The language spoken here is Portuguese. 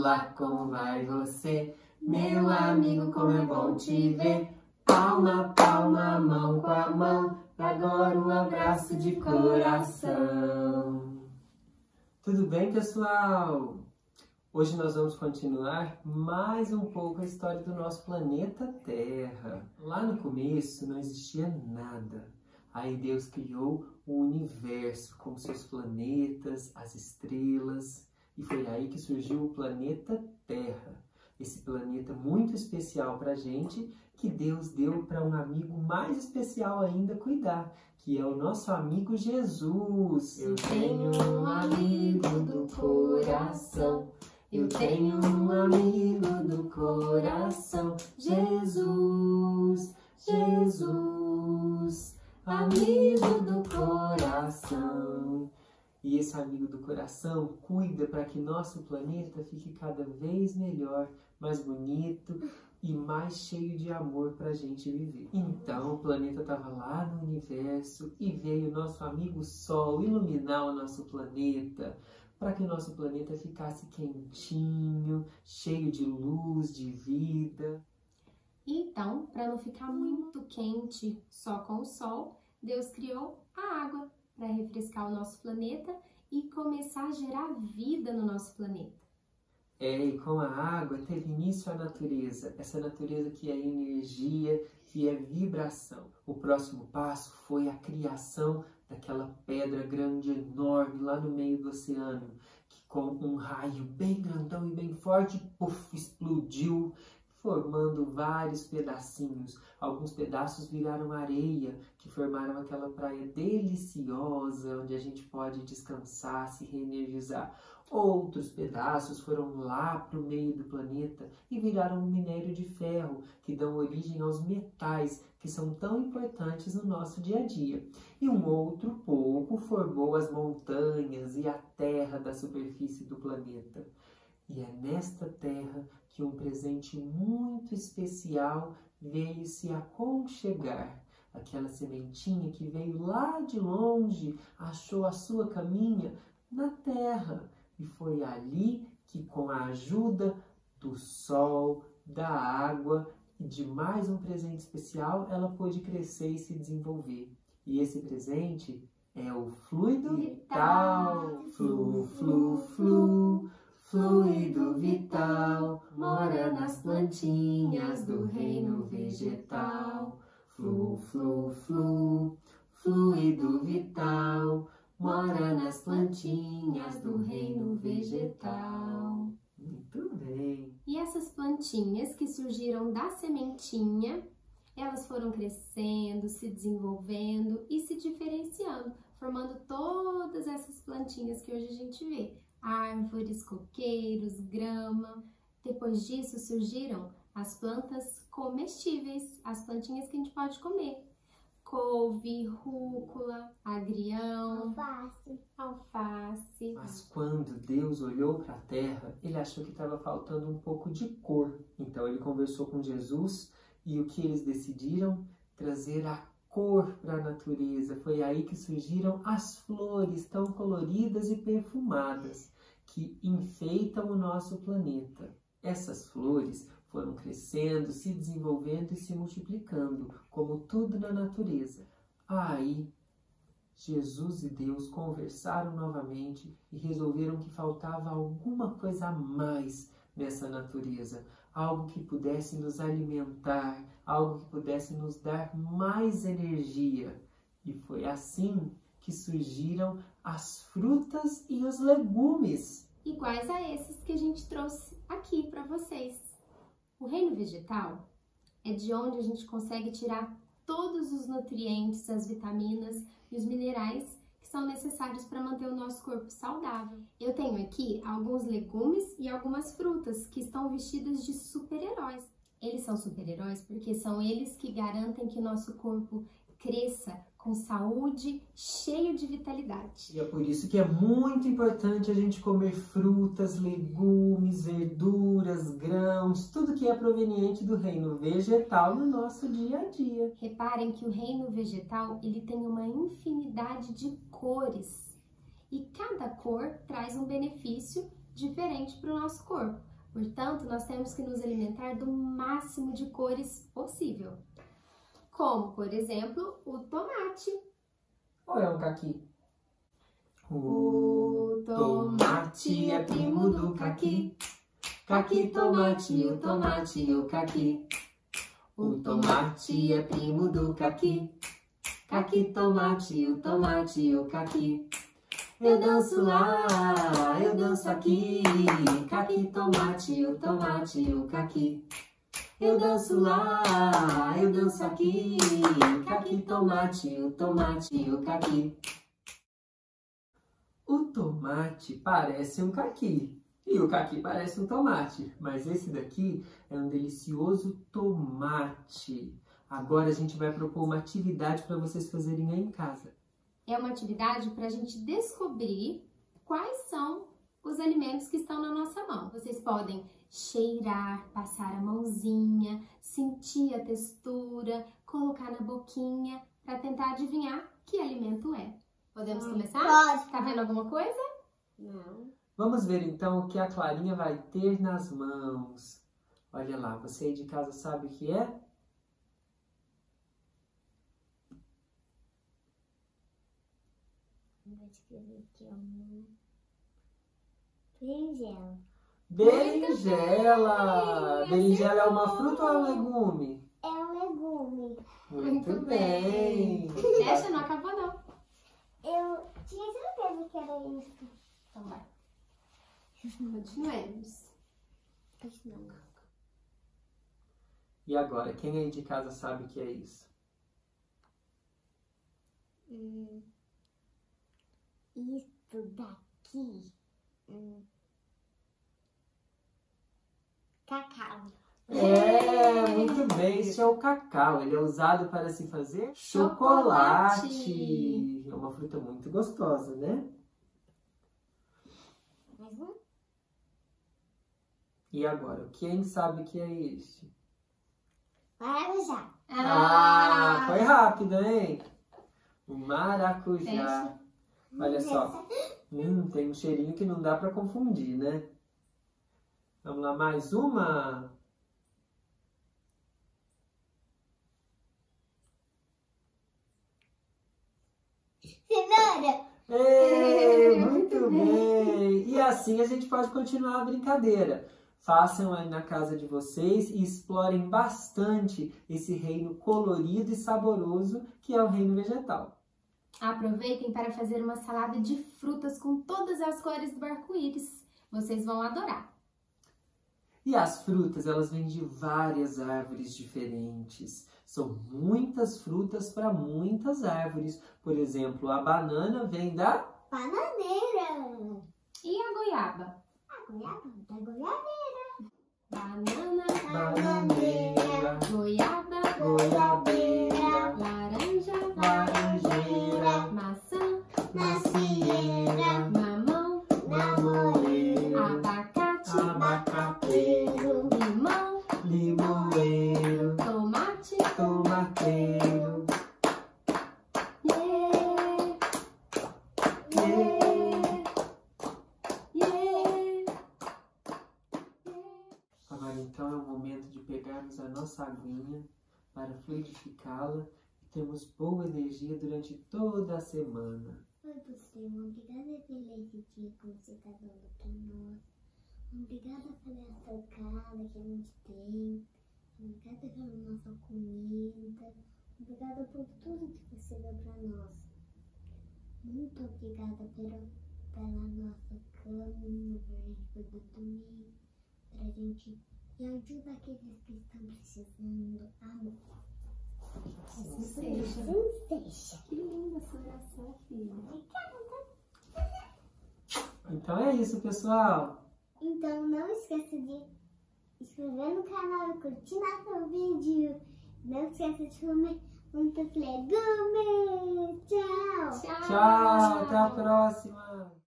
Olá, como vai você? Meu amigo, como é bom te ver. Palma, palma, mão com a mão, agora um abraço de coração. Tudo bem, pessoal? Hoje nós vamos continuar mais um pouco a história do nosso planeta Terra. Lá no começo não existia nada. Aí Deus criou o universo com seus planetas, as estrelas, e foi aí que surgiu o planeta Terra. Esse planeta muito especial para a gente, que Deus deu para um amigo mais especial ainda cuidar, que é o nosso amigo Jesus. Eu tenho um amigo do coração, eu tenho um amigo do coração, Jesus, Jesus, amigo do coração. E esse amigo do coração cuida para que nosso planeta fique cada vez melhor, mais bonito e mais cheio de amor para a gente viver. Então o planeta estava lá no universo e veio nosso amigo Sol iluminar o nosso planeta, para que o nosso planeta ficasse quentinho, cheio de luz, de vida. Então, para não ficar muito quente só com o sol, Deus criou a água para refrescar o nosso planeta e começar a gerar vida no nosso planeta. E com a água teve início a natureza, essa natureza que é energia, que é vibração. O próximo passo foi a criação daquela pedra grande, enorme, lá no meio do oceano, que com um raio bem grandão e bem forte, puff, explodiu, formando vários pedacinhos. Alguns pedaços viraram areia, que formaram aquela praia deliciosa, onde a gente pode descansar, se reenergizar. Outros pedaços foram lá para o meio do planeta e viraram um minério de ferro, que dão origem aos metais, que são tão importantes no nosso dia a dia. E um outro pouco formou as montanhas e a terra da superfície do planeta. E é nesta terra que um presente muito especial veio se aconchegar. Aquela sementinha que veio lá de longe, achou a sua caminha na terra. E foi ali que, com a ajuda do sol, da água e de mais um presente especial, ela pôde crescer e se desenvolver. E esse presente é o fluido vital. Flu, flu, flu. Fluido vital mora nas plantinhas do reino vegetal. Flu, flu, flu. Fluido vital mora nas plantinhas do reino vegetal. Muito bem. E essas plantinhas que surgiram da sementinha, elas foram crescendo, se desenvolvendo e se diferenciando, formando todas essas plantinhas que hoje a gente vê. Árvores, coqueiros, grama. Depois disso surgiram as plantas comestíveis, as plantinhas que a gente pode comer. Couve, rúcula, agrião, alface. Mas quando Deus olhou para a terra, ele achou que estava faltando um pouco de cor. Então ele conversou com Jesus e o que eles decidiram? Trazer a cor para a natureza. Foi aí que surgiram as flores tão coloridas e perfumadas que enfeitam o nosso planeta. Essas flores foram crescendo, se desenvolvendo e se multiplicando, como tudo na natureza. Aí, Jesus e Deus conversaram novamente e resolveram que faltava alguma coisa a mais nessa natureza, algo que pudesse nos alimentar, algo que pudesse nos dar mais energia. E foi assim que surgiram as frutas e os legumes. Iguais a esses que a gente trouxe aqui para vocês. O reino vegetal é de onde a gente consegue tirar todos os nutrientes, as vitaminas e os minerais que são necessários para manter o nosso corpo saudável. Eu tenho aqui alguns legumes e algumas frutas que estão vestidas de super-heróis. Eles são super-heróis porque são eles que garantem que o nosso corpo cresça com saúde, cheio de vitalidade. E é por isso que é muito importante a gente comer frutas, legumes, verduras, grãos, tudo que é proveniente do reino vegetal no nosso dia a dia. Reparem que o reino vegetal ele tem uma infinidade de cores e cada cor traz um benefício diferente para o nosso corpo. Portanto, nós temos que nos alimentar do máximo de cores possível. Como, por exemplo, o tomate. Ou é um caqui? O tomate é primo do caqui. Caqui, tomate, o tomate e o caqui. O tomate é primo do caqui. Caqui, tomate, o tomate e o caqui. Eu danço lá, eu danço aqui. Caqui, tomate, o tomate e o caqui. Eu danço lá, eu danço aqui. Caqui, tomate, o tomate e o caqui. O tomate parece um caqui e o caqui parece um tomate, mas esse daqui é um delicioso tomate. Agora a gente vai propor uma atividade para vocês fazerem aí em casa. É uma atividade para a gente descobrir quais são os alimentos que estão na nossa mão. Vocês podem cheirar, passar a mãozinha, sentir a textura, colocar na boquinha para tentar adivinhar que alimento é. Podemos começar? Pode. Tá vendo alguma coisa? Não. Vamos ver então o que a Clarinha vai ter nas mãos. Olha lá, você aí de casa sabe o que é? Vou escrever aqui uma berinjela. Berinjela! Berinjela é uma fruta ou é um legume? É um legume. Muito bem! Essa não acabou não. Eu tinha certeza que era isso. Então vai. Continuemos. Não. E agora, quem aí de casa sabe o que é isso? Isso daqui. Cacau. É, muito bem, esse é o cacau. Ele é usado para se fazer chocolate. É uma fruta muito gostosa, né? Mais um? E agora, quem sabe o que é este? Maracujá. Ah, foi rápido, hein? O maracujá. Fecha. Olha só. Tem um cheirinho que não dá para confundir, né? Vamos lá, mais uma. Cenoura. Muito bem! E assim a gente pode continuar a brincadeira. Façam aí na casa de vocês e explorem bastante esse reino colorido e saboroso que é o reino vegetal. Aproveitem para fazer uma salada de frutas com todas as cores do arco-íris. Vocês vão adorar. E as frutas, elas vêm de várias árvores diferentes. São muitas frutas para muitas árvores. Por exemplo, a banana vem da Bananeira. E a goiaba? A goiaba da goiabeira. Banana, bananeira, goiaba, goiabeira, laranja, laranjeira, maçã, macieira, mamão, mamoeiro, abacate, abacateiro, limão, limoeiro, tomate. tomateiro. Agora então é o momento de pegarmos a nossa aguinha para fluidificá-la e termos boa energia durante toda a semana. Oi, você, obrigada pelo esse dia que você está dando para nós. Obrigada pela tocada que a gente tem. Obrigada pela nossa comida. Obrigada por tudo que você deu para nós. Muito obrigada pela nossa cama, pra gente poder dormir, pra gente e ajuda aqueles que estão precisando. Amém. Assim seja. Assim seja. Que linda essa oração, filha. Então é isso, pessoal. Então não esqueça de se inscrever no canal e curtir nosso vídeo. Não esqueça de comer muitos legumes. Tchau! Tchau, até a próxima.